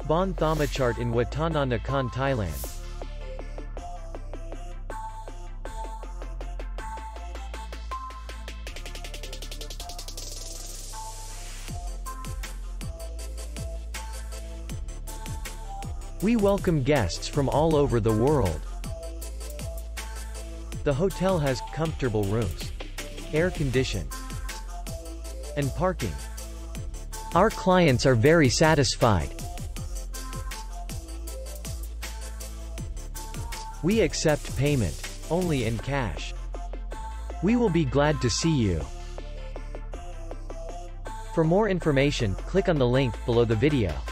Baan Thamachart in Watthana Nakhon, Thailand. We welcome guests from all over the world. The hotel has comfortable rooms, air conditioning, and parking. Our clients are very satisfied. We accept payment only in cash. We will be glad to see you. For more information, click on the link below the video.